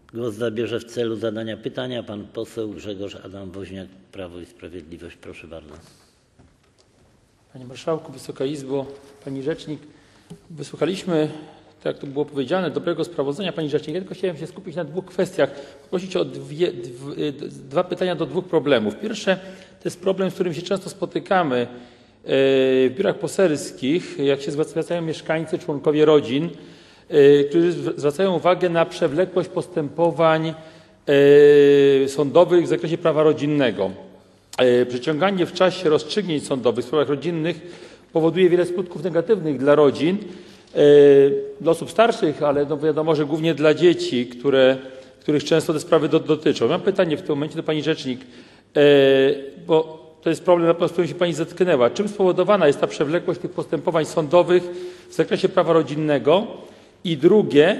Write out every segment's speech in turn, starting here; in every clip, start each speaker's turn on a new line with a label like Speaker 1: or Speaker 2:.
Speaker 1: Głos zabierze w celu zadania pytania pan poseł Grzegorz Adam Woźniak, Prawo i Sprawiedliwość. Proszę bardzo.
Speaker 2: Panie Marszałku, Wysoka Izbo, Pani Rzecznik. Wysłuchaliśmy, tak jak tu było powiedziane, dobrego sprawozdania Pani Rzecznik. Ja tylko chciałem się skupić na dwóch kwestiach. Poprosić o dwa pytania do dwóch problemów. Pierwsze to jest problem, z którym się często spotykamy w biurach poselskich, jak się zwracają mieszkańcy, członkowie rodzin, którzy zwracają uwagę na przewlekłość postępowań sądowych w zakresie prawa rodzinnego. Przeciąganie w czasie rozstrzygnięć sądowych w sprawach rodzinnych powoduje wiele skutków negatywnych dla rodzin, dla osób starszych, ale no wiadomo, że głównie dla dzieci, których często te sprawy dotyczą. Mam pytanie w tym momencie do Pani Rzecznik, bo to jest problem, z którym się Pani zetknęła. Czym spowodowana jest ta przewlekłość tych postępowań sądowych w zakresie prawa rodzinnego? I drugie,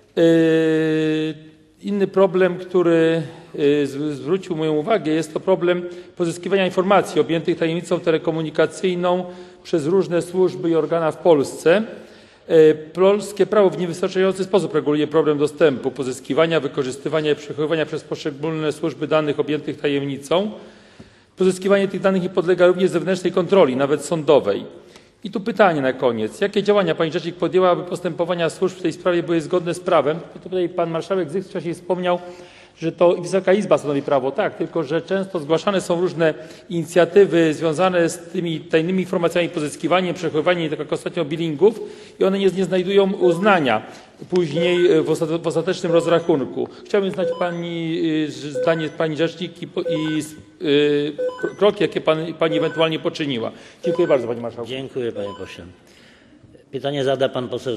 Speaker 2: inny problem, który zwrócił moją uwagę, jest to problem pozyskiwania informacji objętych tajemnicą telekomunikacyjną przez różne służby i organa w Polsce. Polskie prawo w niewystarczający sposób reguluje problem dostępu, pozyskiwania, wykorzystywania i przechowywania przez poszczególne służby danych objętych tajemnicą. Pozyskiwanie tych danych nie podlega również zewnętrznej kontroli, nawet sądowej. I tu pytanie na koniec. Jakie działania Pani Rzecznik podjęła, aby postępowania służb w tej sprawie były zgodne z prawem? Tutaj Pan Marszałek Zysk wcześniej wspomniał, że to Wysoka Izba stanowi prawo. Tak, tylko że często zgłaszane są różne inicjatywy związane z tymi tajnymi informacjami, pozyskiwaniem, przechowywaniem, tak jak ostatnio billingów i one nie znajdują uznania później w ostatecznym rozrachunku. Chciałbym znać zdanie Pani Rzecznik i kroki, jakie Pani ewentualnie poczyniła. Dziękuję bardzo, Panie Marszałku.
Speaker 1: Dziękuję, panie pośle. Pytanie zada pan poseł